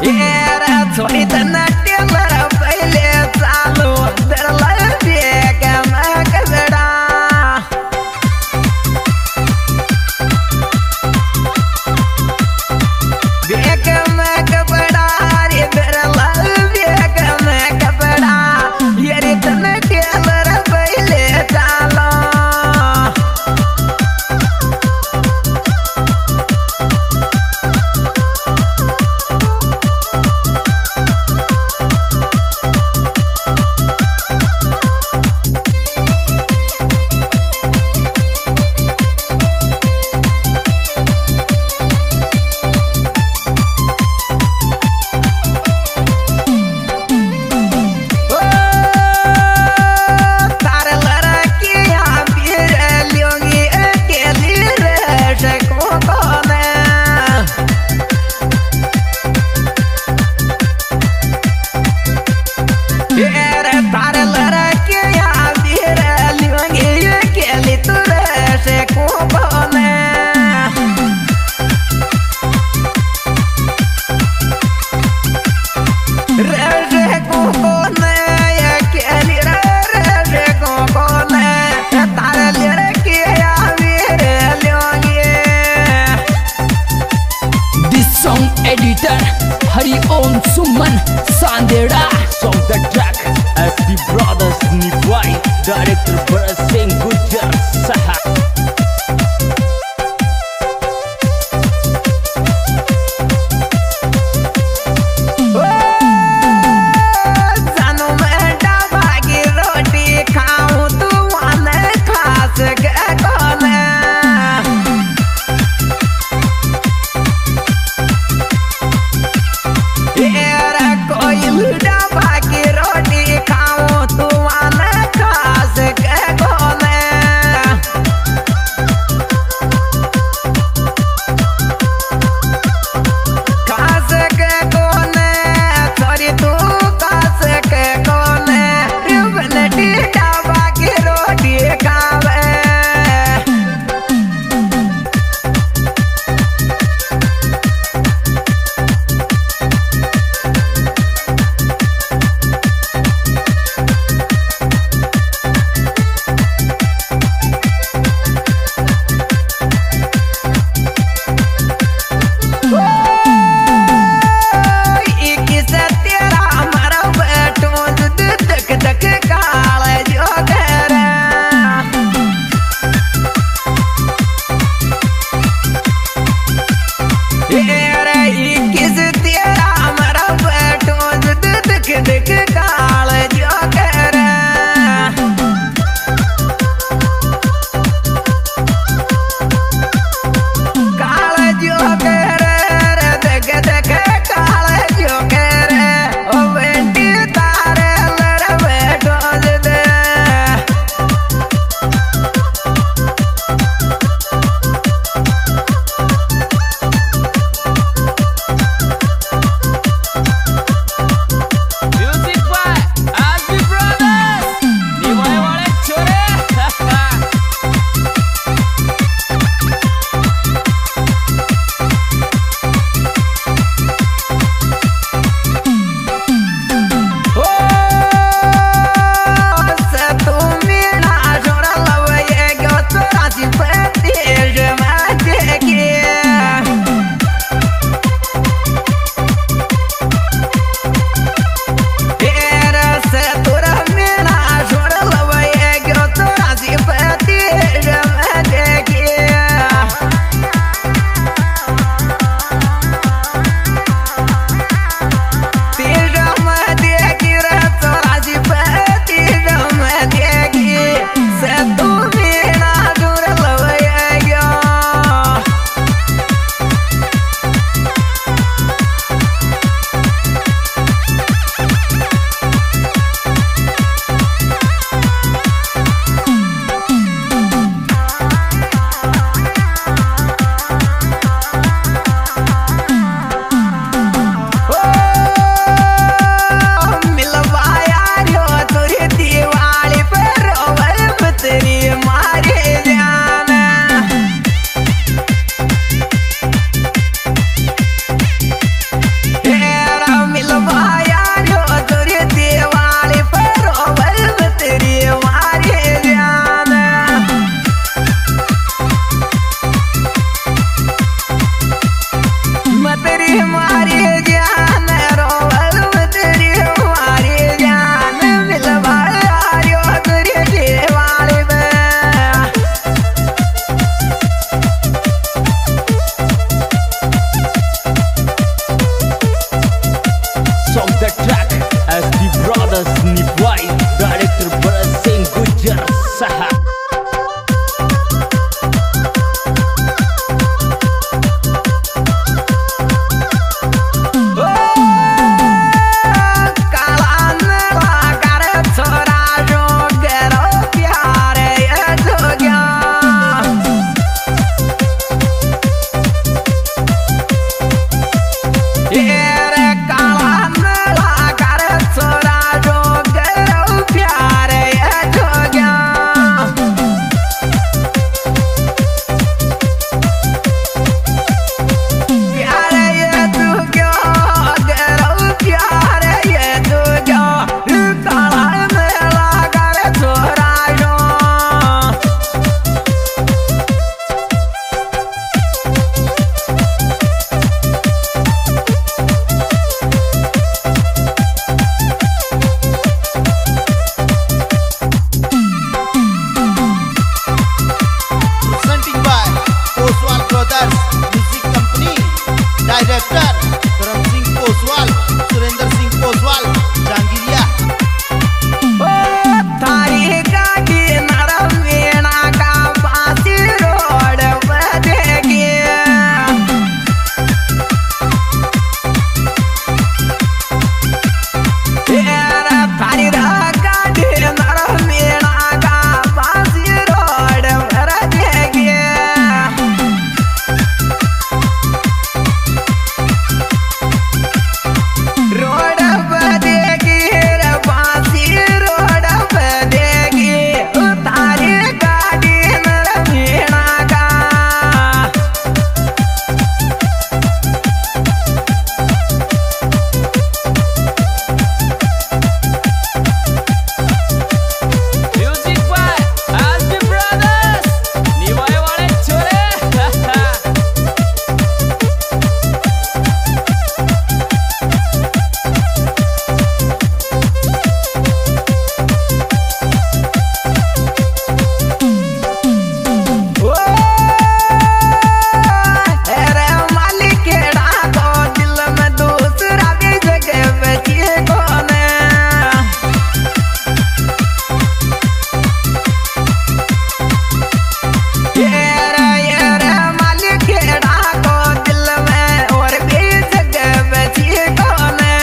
थोड़ी तना टेलर पहले चालू दरला बेग में कबड़ा बेग में कबड़ा रे दरला बेग में कबड़ा ये रे तना टेलर पहले चालू editor Hariom Suman Sandeda Song the track SB Brothers Nibwai Director Bharat Singh Gujjar Saha the track SP Brothers Nibwai, director Bharat Singh Gujjar Saha. Director Karam Singh Poswal, Surendra Singh Poswal, जहांगीरिया। थारी गाड़ी नरम वीणा का बासी रोड बजेगी। थारी गाड़ी नरम वीणा का बासी रोड बजेगी। रोड बजेगी रे बासी रोड बजेगी। तारी गाड़ी नरम वीणा का म्यूजिक बाय SP Brothers निभाए वाले छोरे। अरे मालिक के डाको दिल में दूसरा भी जगह बची कौन है। ये मालिक के डाको दिल में और भी जगह बची कौन है।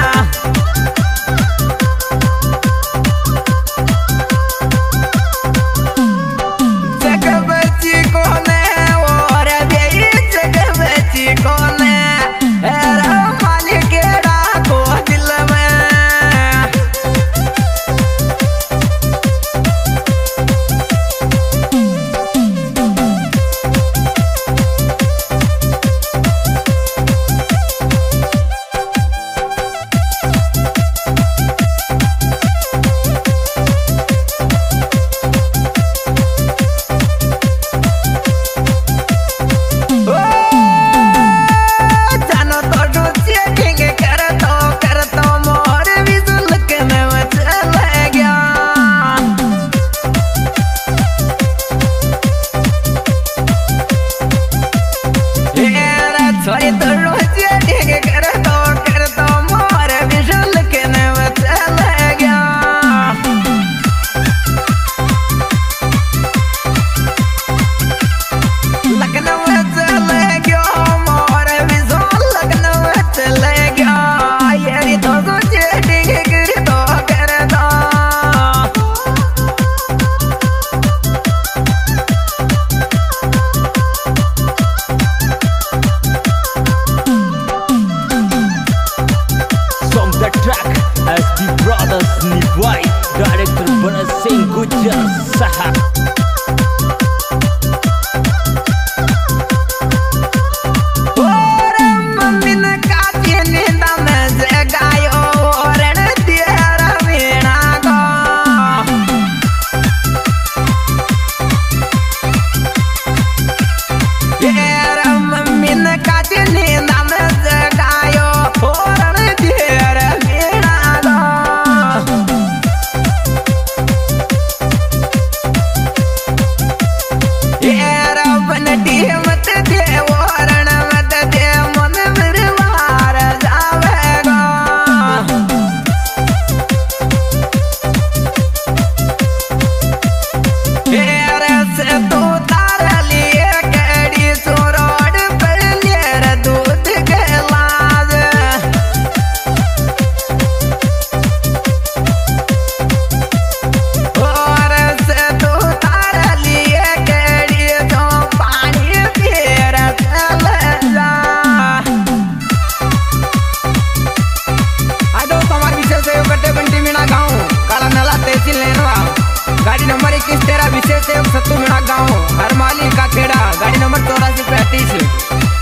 जगह बची कौन है और भी जगह बची कौन है। अरे मालिक के डाको दिल में जानो तो डूचे ढींग कर तो मोर भी सुलग में चले गया। छोरी तो डूचे ढींग कर तो मोर भी सुलग में चले गया। लखनऊ चले गया मोर भी सो लखनऊ चले गया। ये तो सोचे ठीक कर दो Song the track SP Brothers Nibwai, director Bharat Singh Gujjar Saha. और मम्मी ने काटी नींद में जगायो और तेरा वीणा को। मम्मी ने काटी नींद में जगायो और तेरा वीणा को। मालिक इस तेरा विशेष सत्तू में गाँव हर मालिक का खेड़ा गाड़ी नंबर 8435।